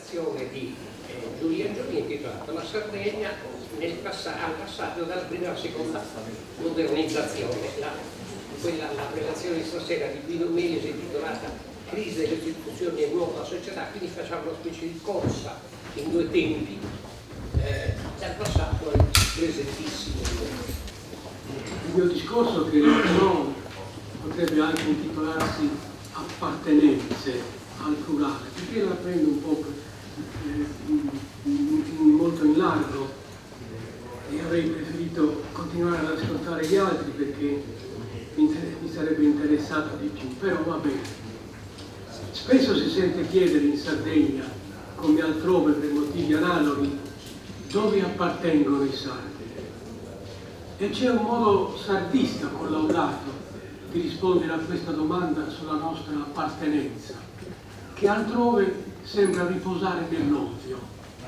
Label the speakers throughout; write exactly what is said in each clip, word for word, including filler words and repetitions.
Speaker 1: relazione di eh, Giulia Giulia intitolata La Sardegna nel passa al passaggio dalla prima alla seconda modernizzazione. La, quella, la relazione di stasera di Guido Mesi intitolata Crisi delle istituzioni e nuova società, quindi facciamo una specie di corsa in due tempi eh, dal passato al presentissimo.
Speaker 2: Il mio discorso, che no, potrebbe anche intitolarsi Appartenenze al plurale, perché la prendo un po' eh, molto in largo e avrei preferito continuare ad ascoltare gli altri perché mi sarebbe interessato di più, però va bene. Spesso si sente chiedere in Sardegna, come altrove per motivi analoghi, dove appartengono i sardi. E c'è un modo sardista collaudato di rispondere a questa domanda sulla nostra appartenenza, che altrove sembra riposare nell'ovvio.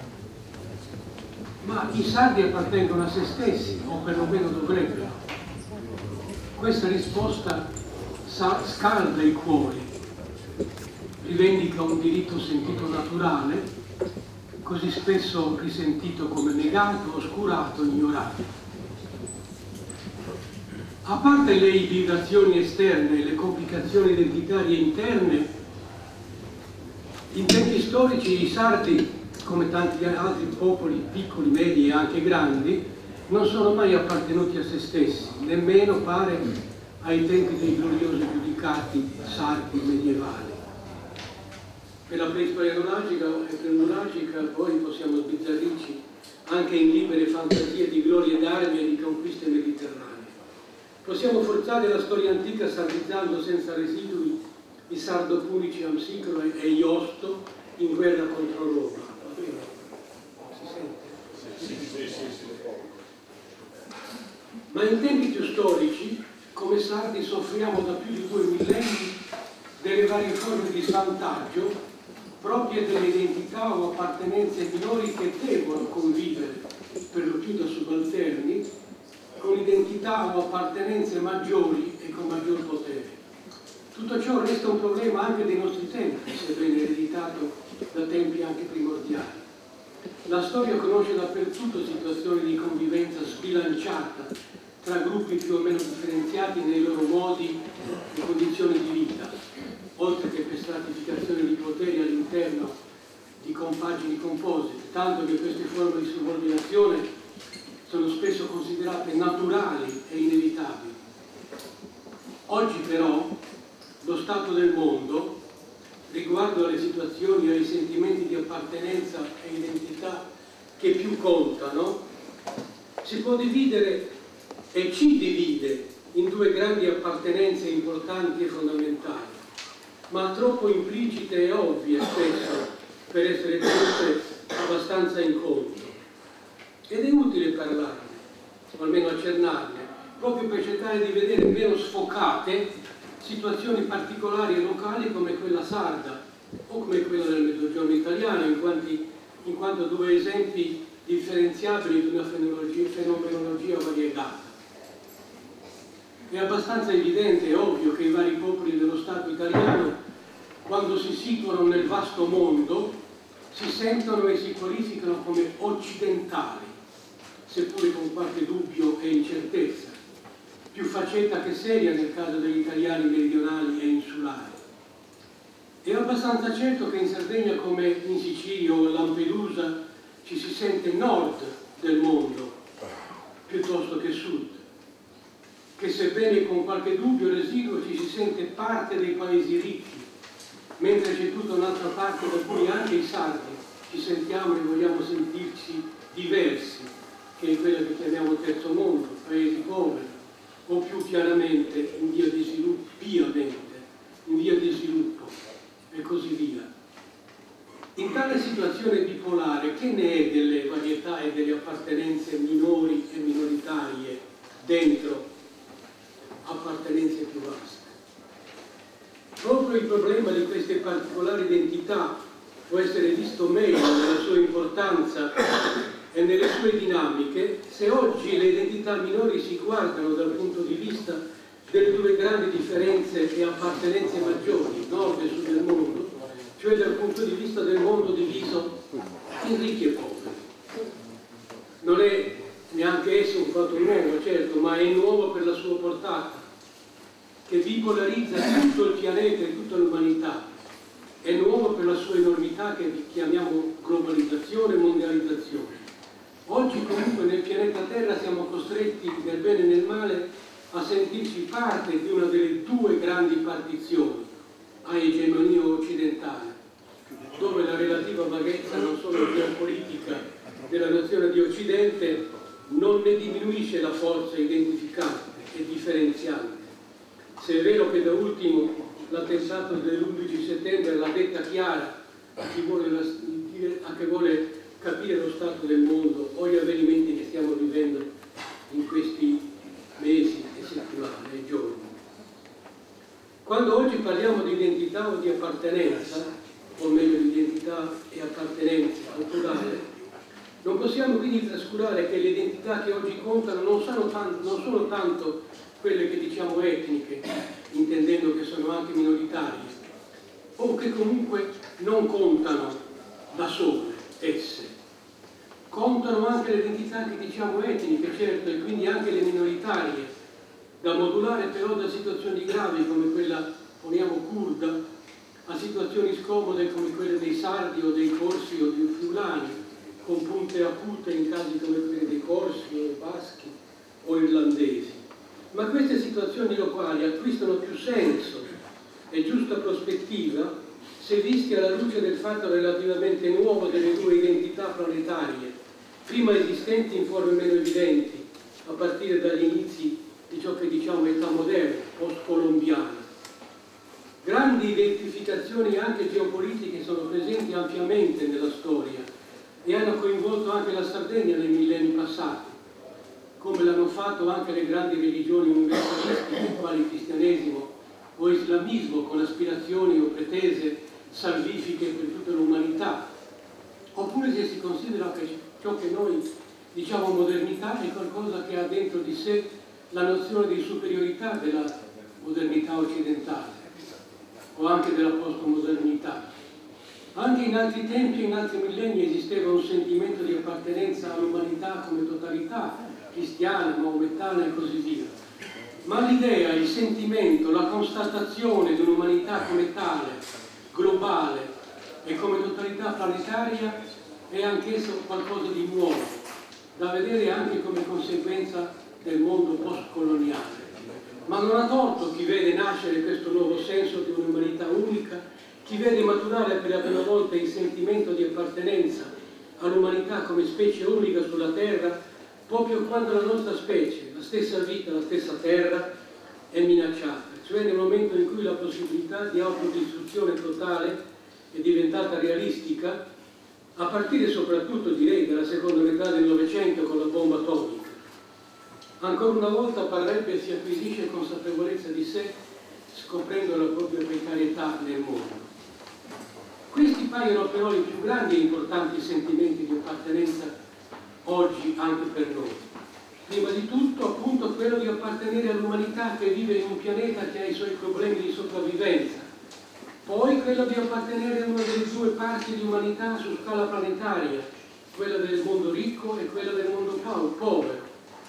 Speaker 2: Ma i sardi appartengono a se stessi, o perlomeno dovrebbero. Questa risposta scalda i cuori, rivendica un diritto sentito naturale, così spesso risentito come negato, oscurato, ignorato. A parte le ibridazioni esterne e le complicazioni identitarie interne, in tempi storici i sardi, come tanti altri popoli piccoli, medi e anche grandi, non sono mai appartenuti a se stessi, nemmeno pare ai tempi dei gloriosi giudicati sardi medievali. Per la preistoria nuragica e prenuragica poi possiamo sbizzarrirci anche in libere fantasie di glorie d'armi e di conquiste mediterranee. Possiamo forzare la storia antica sardizzando senza residui i sardopunici Amsicro e Iosto in guerra contro Roma. Si sente? Sì, sì, sì, sì. Ma in tempi più storici, come sardi, soffriamo da più di due millenni delle varie forme di svantaggio proprie delle identità o appartenenze minori che devono convivere, per lo più da subalterni, con identità o appartenenze maggiori e con maggior potere. Tutto ciò resta un problema anche dei nostri tempi, sebbene ereditato da tempi anche primordiali. La storia conosce dappertutto situazioni di convivenza sbilanciata tra gruppi più o meno differenziati nei loro modi e condizioni di vita, oltre che per stratificazione di poteri all'interno di compagini composite, tanto che queste forme di subordinazione sono spesso considerate naturali e inevitabili. Oggi però lo stato del mondo, riguardo alle situazioni e ai sentimenti di appartenenza e identità che più contano, si può dividere e ci divide in due grandi appartenenze importanti e fondamentali, ma troppo implicite e ovvie spesso per essere tenute abbastanza in conto. Ed è utile parlarne, o almeno accennarne, proprio per cercare di vedere meno sfocate situazioni particolari e locali come quella sarda o come quella del Mezzogiorno italiano, in, quanti, in quanto due esempi differenziabili di una fenomenologia, fenomenologia variegata. È abbastanza evidente e ovvio che i vari popoli dello Stato italiano, quando si situano nel vasto mondo, si sentono e si qualificano come occidentali, seppure con qualche dubbio e incertezza, più facceta che seria nel caso degli italiani meridionali e insulari. È abbastanza certo che in Sardegna come in Sicilia o a Lampedusa ci si sente nord del mondo piuttosto che sud, che sebbene con qualche dubbio residuo ci si sente parte dei paesi ricchi, mentre c'è tutta un'altra parte da cui anche i sardi ci sentiamo e vogliamo sentirci diversi, che è quella che chiamiamo terzo mondo, paesi poveri, o più chiaramente in via di sviluppo, piamente, in via di sviluppo, e così via. In tale situazione bipolare, che ne è delle varietà e delle appartenenze minori e minoritarie dentro appartenenze più vaste? Proprio il problema di queste particolari identità può essere visto meglio nella sua importanza e nelle sue dinamiche se oggi le identità minori si guardano dal punto di vista delle due grandi differenze e appartenenze maggiori, nord e sud del mondo, cioè dal punto di vista del mondo diviso diviso in ricchi e poveri. Non è neanche esso un fatto nuovo, certo, ma è nuovo per la sua portata, che bipolarizza tutto il pianeta e tutta l'umanità. È nuovo per la sua enormità, che chiamiamo globalizzazione e mondializzazione. Oggi comunque nel pianeta Terra siamo costretti, nel bene e nel male, a sentirci parte di una delle due grandi partizioni a egemonia occidentale, dove la relativa vaghezza non solo geopolitica della nazione di Occidente non ne diminuisce la forza identificante e differenziante. Se è vero che da ultimo l'attentato dell'undici settembre l'ha detta chiara a chi vuole, a chi vuole capire lo stato del mondo o gli avvenimenti che stiamo vivendo in questi mesi e settimane e giorni. Quando oggi parliamo di identità o di appartenenza, o meglio di identità e appartenenza al plurale, non possiamo quindi trascurare che le identità che oggi contano non sono tanto, non sono tanto quelle che diciamo etniche, intendendo che sono anche minoritarie, o che comunque non contano da sole esse. Contano anche le identità che diciamo etniche, certo, e quindi anche le minoritarie, da modulare però da situazioni gravi come quella, poniamo, curda, a situazioni scomode come quelle dei sardi o dei corsi o dei friulani, con punte acute in casi come quelli dei corsi o dei baschi o irlandesi. Ma queste situazioni locali acquistano più senso e giusta prospettiva se visti alla luce del fatto relativamente nuovo delle due identità planetarie, prima esistenti in forme meno evidenti, a partire dagli inizi di ciò che diciamo età moderna, post-colombiana. Grandi identificazioni anche geopolitiche sono presenti ampiamente nella storia e hanno coinvolto anche la Sardegna nei millenni passati, come l'hanno fatto anche le grandi religioni universalistiche quali il cristianesimo o islamismo, con aspirazioni o pretese salvifiche per tutta l'umanità. Oppure se si considera che ciò che noi diciamo modernità è qualcosa che ha dentro di sé la nozione di superiorità della modernità occidentale o anche della postmodernità. Anche in altri tempi e in altri millenni esisteva un sentimento di appartenenza all'umanità come totalità, cristiana, maomettana e così via. Ma l'idea, il sentimento, la constatazione di un'umanità come tale, globale e come totalità planetaria è anch'esso qualcosa di nuovo, da vedere anche come conseguenza del mondo postcoloniale. Ma non ha torto chi vede nascere questo nuovo senso di un'umanità unica, chi vede maturare per la prima volta il sentimento di appartenenza all'umanità come specie unica sulla Terra, proprio quando la nostra specie, la stessa vita, la stessa Terra, è minacciata, cioè nel momento in cui la possibilità di autodistruzione totale è diventata realistica, a partire soprattutto, direi, dalla seconda metà del Novecento con la bomba atomica. Ancora una volta parrebbe si acquisisce consapevolezza di sé, scoprendo la propria precarietà nel mondo. Questi paiono però i più grandi e importanti sentimenti di appartenenza oggi anche per noi. Prima di tutto, appunto, quello di appartenere all'umanità che vive in un pianeta che ha i suoi problemi di sopravvivenza. Poi quello di appartenere a una delle due parti di umanità su scala planetaria, quella del mondo ricco e quella del mondo povero.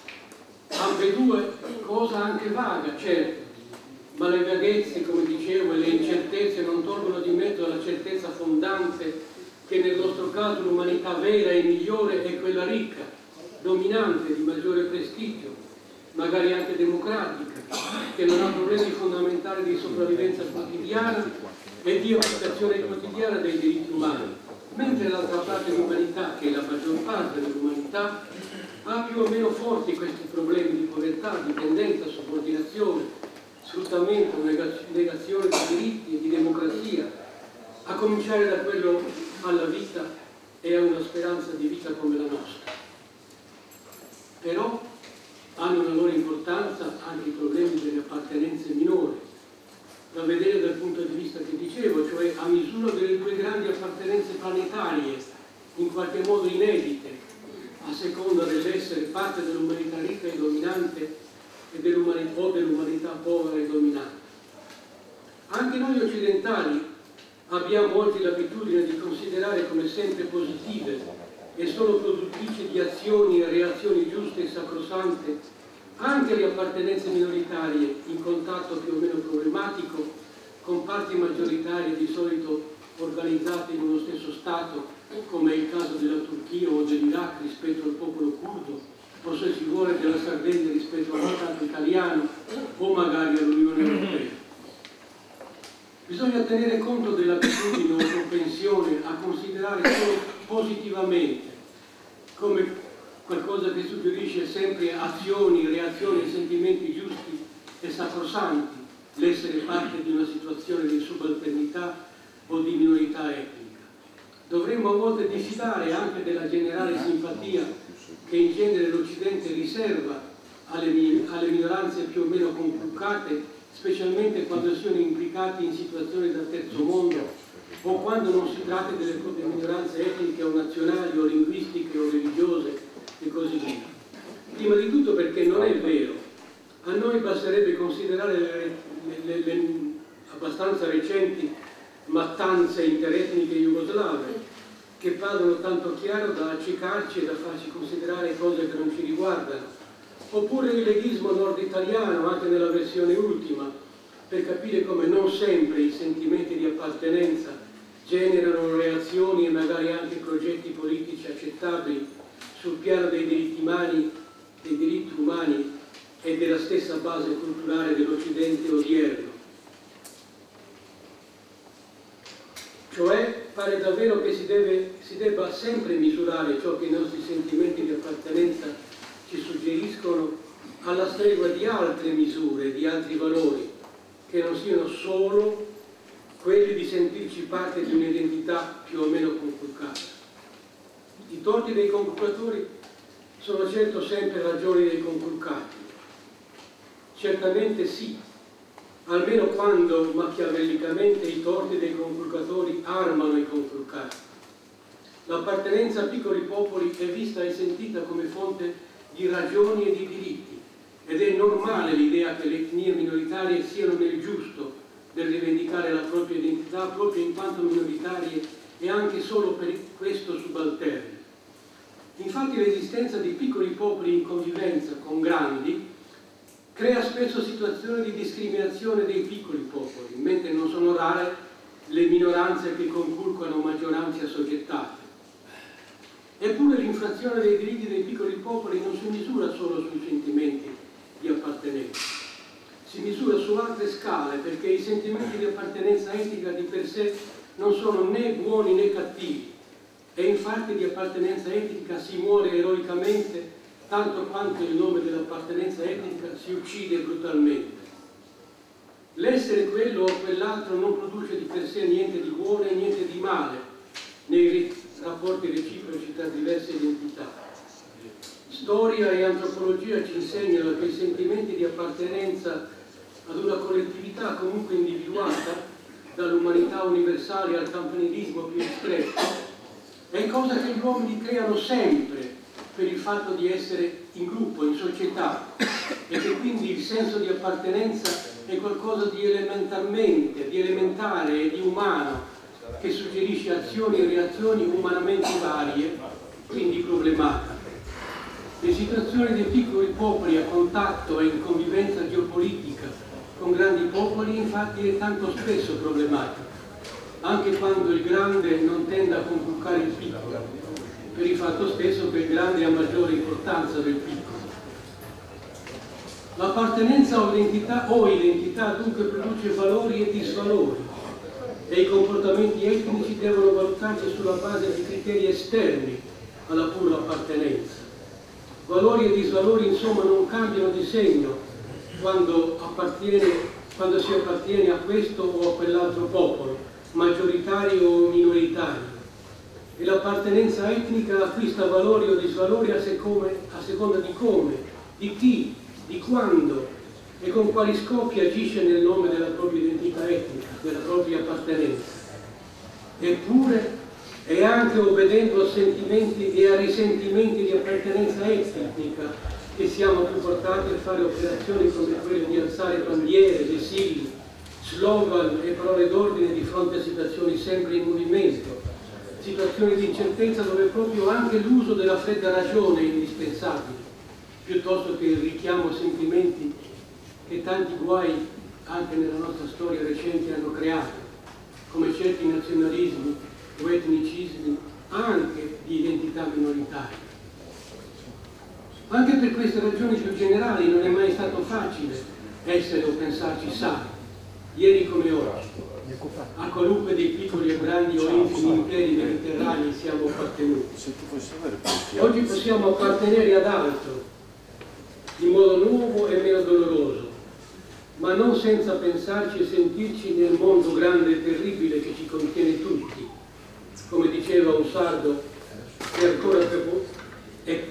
Speaker 2: Ambedue cosa anche vaga, certo, ma le vaghezze, come dicevo, e le incertezze non tolgono di mezzo la certezza fondante che nel nostro caso l'umanità vera e migliore è quella ricca, dominante, di maggiore prestigio, magari anche democratica, che non ha problemi fondamentali di sopravvivenza quotidiana e di applicazione quotidiana dei diritti umani, mentre l'altra parte dell'umanità, che è la maggior parte dell'umanità, ha più o meno forti questi problemi di povertà, dipendenza, subordinazione, sfruttamento, negazione di diritti e di democrazia, a cominciare da quello alla vita e a una speranza di vita come la nostra. Però hanno una loro importanza anche i problemi delle appartenenze minori, da vedere dal punto di vista che dicevo, cioè a misura delle due grandi appartenenze planetarie, in qualche modo inedite, a seconda dell'essere parte dell'umanità ricca e dominante e dell'umanità o dell'umanità povera e dominante. Anche noi occidentali abbiamo oggi l'abitudine di considerare come sempre positive e solo produttrici di azioni e reazioni giuste e sacrosante anche le appartenenze minoritarie in contatto più o meno problematico con parti maggioritarie di solito organizzate in uno stesso Stato, come è il caso della Turchia o dell'Iraq rispetto al popolo curdo, o se si vuole della Sardegna rispetto allo Stato italiano o magari all'Unione Europea. Bisogna tenere conto dell'abitudine o propensione a considerare solo positivamente, come qualcosa che suggerisce sempre azioni, reazioni e sentimenti giusti e sacrosanti, l'essere parte di una situazione di subalternità o di minorità etnica. Dovremmo a volte diffidare anche della generale simpatia che in genere l'Occidente riserva alle, alle minoranze più o meno conculcate, specialmente quando siano implicati in situazioni da terzo mondo o quando non si tratta delle proprie minoranze etniche o nazionali o linguistiche o religiose e così via. Prima di tutto perché non è vero. A noi basterebbe considerare le, le, le, le abbastanza recenti mattanze interetniche jugoslave che parlano tanto chiaro da accecarci e da farci considerare cose che non ci riguardano. Oppure il leghismo nord-italiano, anche nella versione ultima, per capire come non sempre i sentimenti di appartenenza generano reazioni e magari anche progetti politici accettabili sul piano dei diritti umani, dei diritti umani e della stessa base culturale dell'Occidente odierno. Cioè, pare davvero che si, deve, si debba sempre misurare ciò che i nostri sentimenti di appartenenza ci suggeriscono alla stregua di altre misure, di altri valori, che non siano solo quelli di sentirci parte di un'identità più o meno conculcata. I torti dei conculcatori sono certo sempre ragioni dei conculcati. Certamente sì, almeno quando machiavellicamente i torti dei conculcatori armano i conculcati. L'appartenenza a piccoli popoli è vista e sentita come fonte di ragioni e di diritti ed è normale l'idea che le etnie minoritarie siano nel giusto del rivendicare la propria identità proprio in quanto minoritarie e anche solo per questo subalterne. Infatti l'esistenza di piccoli popoli in convivenza con grandi crea spesso situazioni di discriminazione dei piccoli popoli, mentre non sono rare le minoranze che conculcano maggioranze assoggettate. Eppure l'infrazione dei diritti dei piccoli popoli non si misura solo sui sentimenti di appartenenza, si misura su altre scale, perché i sentimenti di appartenenza etnica di per sé non sono né buoni né cattivi, e infatti di appartenenza etnica si muore eroicamente tanto quanto il nome dell'appartenenza etnica si uccide brutalmente. L'essere quello o quell'altro non produce di per sé niente di buono e niente di male nei rapporti reciproci tra diverse identità. Storia e antropologia ci insegnano che i sentimenti di appartenenza ad una collettività comunque individuata, dall'umanità universale al campanilismo più stretto, è cosa che gli uomini creano sempre per il fatto di essere in gruppo, in società, e che quindi il senso di appartenenza è qualcosa di elementarmente, di elementare e di umano, che suggerisce azioni e reazioni umanamente varie, quindi problematiche. Le situazioni dei piccoli popoli a contatto e in convivenza geopolitica con grandi popoli infatti è tanto spesso problematica, anche quando il grande non tende a conculcare il piccolo, per il fatto stesso che il grande ha maggiore importanza del piccolo. L'appartenenza o identità, o identità dunque produce valori e disvalori, e i comportamenti etnici devono valutarsi sulla base di criteri esterni alla pura appartenenza. Valori e disvalori insomma non cambiano di segno quando, appartiene, quando si appartiene a questo o a quell'altro popolo, maggioritario o minoritario. E l'appartenenza etnica acquista valori o disvalori a, secome, a seconda di come, di chi, di quando e con quali scopi agisce nel nome della propria identità etnica, della propria appartenenza. Eppure è anche obbedendo a sentimenti e a risentimenti di appartenenza etnica che siamo più portati a fare operazioni come quelle di alzare bandiere, vessilli, slogan e parole d'ordine di fronte a situazioni sempre in movimento, situazioni di incertezza dove proprio anche l'uso della fredda ragione è indispensabile, piuttosto che il richiamo a sentimenti che tanti guai anche nella nostra storia recente hanno creato, come certi nazionalismi o etnicismi anche di identità minoritaria. Anche per queste ragioni più generali non è mai stato facile essere o pensarci sani, ieri come oggi. A qualunque dei piccoli e grandi o infimi imperi mediterranei siamo appartenuti. Oggi possiamo appartenere ad altro, in modo nuovo e meno doloroso, ma non senza pensarci e sentirci nel mondo grande e terribile che ci contiene tutti. Come diceva un sardo, che ancora più... E,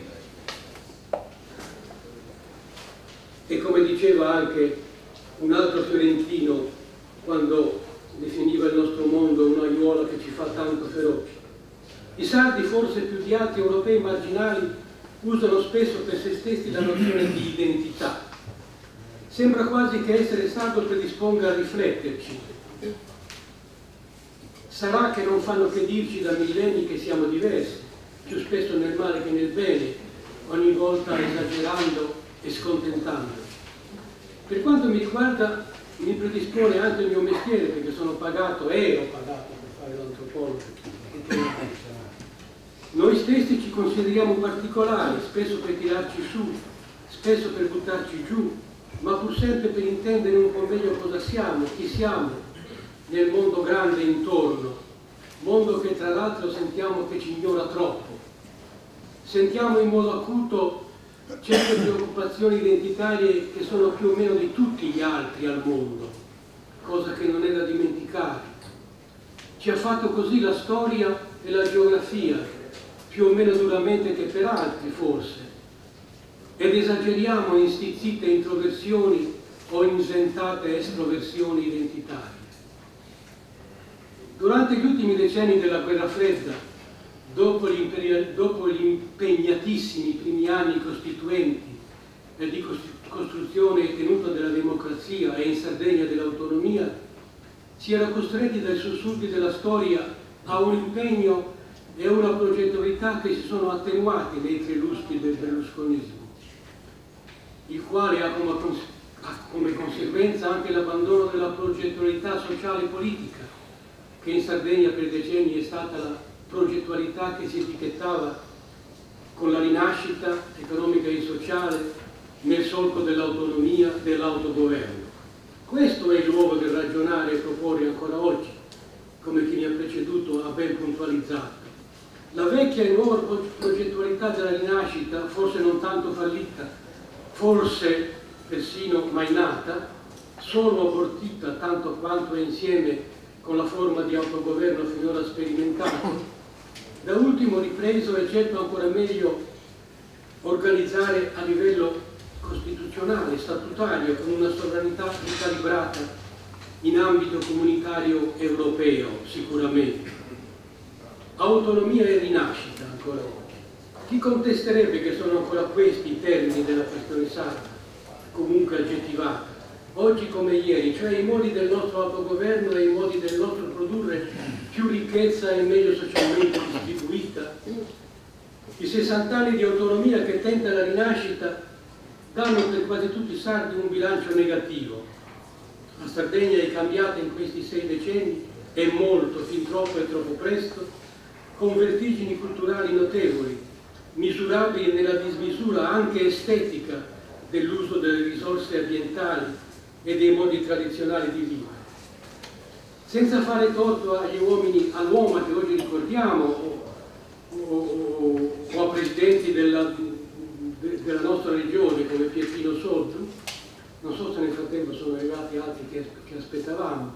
Speaker 2: e come diceva anche un altro fiorentino quando definiva il nostro mondo un'aiuola che ci fa tanto feroci. I sardi, forse più di altri europei marginali, usano spesso per se stessi la nozione di identità. Sembra quasi che essere sardo predisponga a rifletterci. Sarà che non fanno che dirci da millenni che siamo diversi, più spesso nel male che nel bene, ogni volta esagerando e scontentando. Per quanto mi riguarda, mi predispone anche il mio mestiere, perché sono pagato, ero pagato per fare l'antropologo. Noi stessi ci consideriamo particolari, spesso per tirarci su, spesso per buttarci giù, ma pur sempre per intendere un po' meglio cosa siamo, chi siamo, nel mondo grande intorno, mondo che tra l'altro sentiamo che ci ignora troppo. Sentiamo in modo acuto certe preoccupazioni identitarie che sono più o meno di tutti gli altri al mondo, cosa che non è da dimenticare. Ci ha fatto così la storia e la geografia, più o meno duramente che per altri forse, ed esageriamo in stizzite introversioni o in sventate estroversioni identitarie. Durante gli ultimi decenni della guerra fredda, dopo gli, dopo gli impegnatissimi primi anni costituenti e di costruzione e tenuta della democrazia e in Sardegna dell'autonomia, si era costretti dai sussurri della storia a un impegno e una progettualità che si sono attenuati nei tre lustri del berlusconismo, il quale ha come, ha come conseguenza anche l'abbandono della progettualità sociale e politica, che in Sardegna per decenni è stata la progettualità che si etichettava con la rinascita economica e sociale nel solco dell'autonomia, dell'autogoverno. Questo è il luogo del ragionare e proporre ancora oggi, come chi mi ha preceduto ha ben puntualizzato. La vecchia e nuova progettualità della rinascita, forse non tanto fallita, forse persino mai nata, solo abortita tanto quanto è insieme con la forma di autogoverno finora sperimentato, da ultimo ripreso e certo ancora meglio organizzare a livello costituzionale, statutario, con una sovranità ricalibrata in ambito comunitario europeo, sicuramente. Autonomia e rinascita, ancora oggi. Chi contesterebbe che sono ancora questi i termini della questione sarda, comunque aggettivata, oggi come ieri, cioè i modi del nostro autogoverno e i modi del nostro produrre più ricchezza e meglio socialmente distribuita? I sessant'anni di autonomia che tenta la rinascita danno per quasi tutti i sardi un bilancio negativo. La Sardegna è cambiata in questi sei decenni, e molto, fin troppo e troppo presto, con vertigini culturali notevoli, misurabili nella dismisura anche estetica dell'uso delle risorse ambientali e dei modi tradizionali di vivere. Senza fare torto agli uomini, all'uomo che oggi ricordiamo, o, o, o a presidenti della, de, della nostra regione come Pietrino Sotto, non so se nel frattempo sono arrivati altri che, che aspettavamo.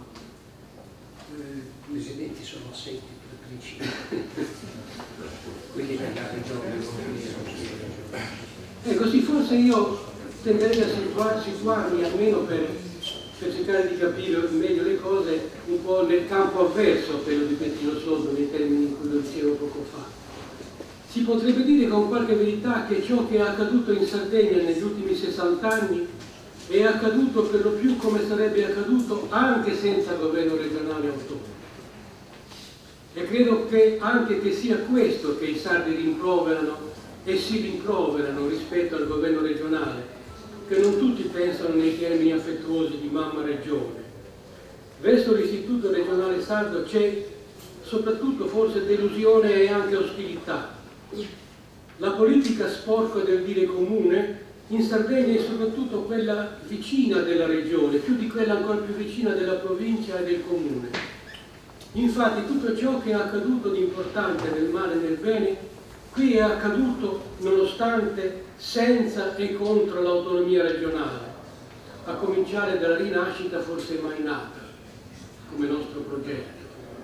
Speaker 1: I presidenti sono assenti per principio, quelli degli altri giorni.
Speaker 2: E così forse io tenderei a situar, situarmi almeno per, per cercare di capire meglio le cose un po' nel campo avverso a quello di Pietrino Sotto, nei termini in cui lo dicevo poco fa. Si potrebbe dire con qualche verità che ciò che è accaduto in Sardegna negli ultimi sessanta anni è accaduto per lo più come sarebbe accaduto anche senza governo regionale autonomo. E credo che anche che sia questo che i sardi rimproverano e si rimproverano rispetto al governo regionale, che non tutti pensano nei termini affettuosi di mamma regione. Verso l'istituto regionale sardo c'è soprattutto forse delusione e anche ostilità. La politica sporca del dire comune in Sardegna è soprattutto quella vicina della regione, più di quella ancora più vicina della provincia e del comune. Infatti tutto ciò che è accaduto di importante nel male e nel bene, qui è accaduto nonostante, senza e contro l'autonomia regionale, a cominciare dalla rinascita forse mai nata, come nostro progetto.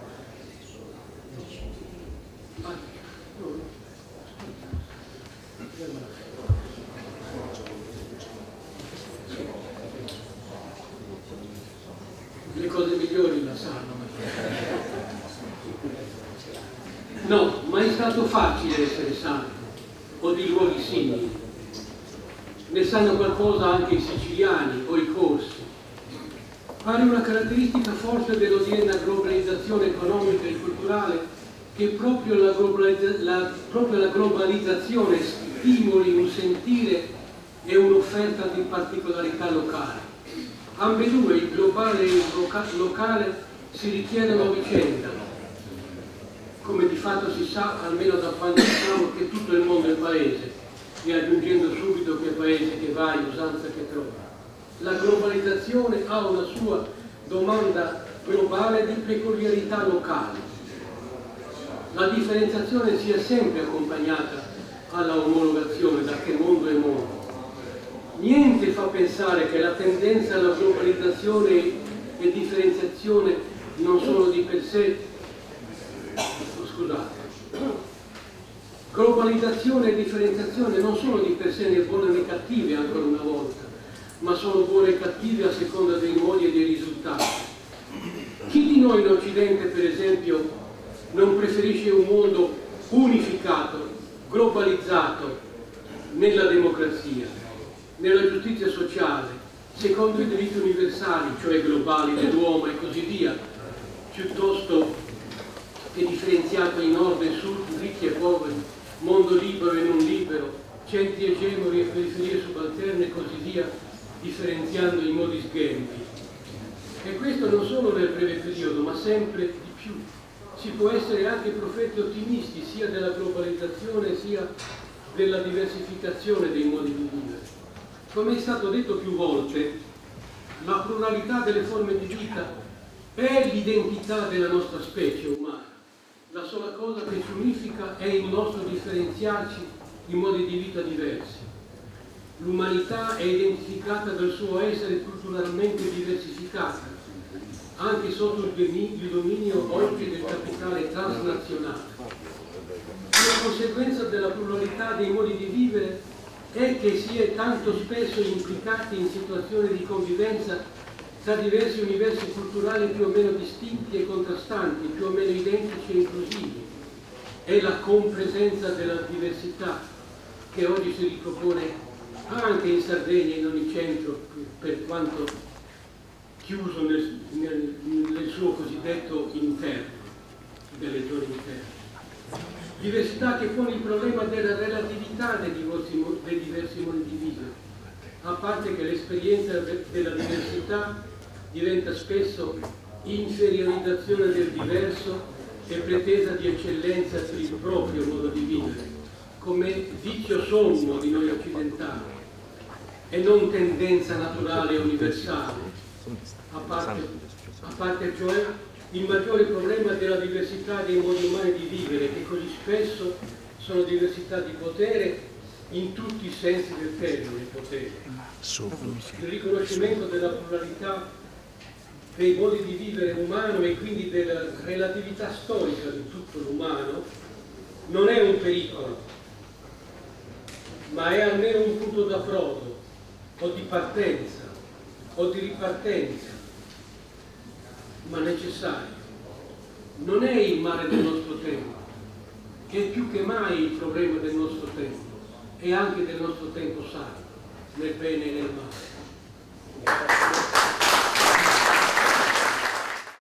Speaker 2: Le cose migliori la sanno. No, mai è stato facile essere santo o di luoghi simili. Ne sanno qualcosa anche i siciliani o i corsi. Pare una caratteristica forte dell'odierna globalizzazione economica e culturale che proprio la, globalizza la, proprio la globalizzazione stimoli un sentire e un'offerta di particolarità locale. Ambedue, il globale e il locale, si richiedono a vicenda, come di fatto si sa almeno da quando diciamo che tutto il mondo è paese, e aggiungendo subito che paese che vai, usanza che trova. La globalizzazione ha una sua domanda globale di peculiarità locali. La differenziazione si è sempre accompagnata alla omologazione, da che mondo è mondo. Niente fa pensare che la tendenza alla globalizzazione e differenziazione non sono di per sé, scusate, globalizzazione e differenziazione non sono di per sé né buone né cattive ancora una volta, ma sono buone e cattive a seconda dei modi e dei risultati. Chi di noi in Occidente, per esempio, non preferisce un mondo unificato, globalizzato nella democrazia, nella giustizia sociale, secondo i diritti universali, cioè globali dell'uomo e così via, piuttosto che differenziato in nord e sud, ricchi e poveri, mondo libero e non libero, centri egemoni e periferie subalterne e così via, differenziando in modi sghembi. E questo non solo nel breve periodo, ma sempre di più. Si può essere anche profeti ottimisti sia della globalizzazione sia della diversificazione dei modi di vivere. Come è stato detto più volte, la pluralità delle forme di vita è l'identità della nostra specie umana. La sola cosa che ci unifica è il nostro differenziarci in modi di vita diversi. L'umanità è identificata dal suo essere culturalmente diversificata, anche sotto il dominio oggi del capitale transnazionale. La conseguenza della pluralità dei modi di vivere è che si è tanto spesso implicati in situazioni di convivenza tra diversi universi culturali più o meno distinti e contrastanti, più o meno identici e inclusivi. È la compresenza della diversità che oggi si ripropone anche in Sardegna e in ogni centro, per quanto chiuso nel, nel, nel suo cosiddetto interno, delle zone interne. Diversità che pone il problema della relatività dei diversi, dei diversi modi di vivere, a parte che l'esperienza della diversità diventa spesso inferiorizzazione del diverso e pretesa di eccellenza per il proprio modo di vivere, come vizio sommo di noi occidentali, e non tendenza naturale e universale, a parte, a parte cioè il maggiore problema della diversità dei modi umani di vivere, che così spesso sono diversità di potere in tutti i sensi del termine potere. Il riconoscimento della pluralità dei modi di vivere umano e quindi della relatività storica di tutto l'umano non è un pericolo, ma è almeno un punto d'approdo o di partenza o di ripartenza, ma necessario. Non è il male del nostro tempo, che è più che mai il problema del nostro tempo e anche del nostro tempo sardo, nel bene e nel male.
Speaker 1: Grazie.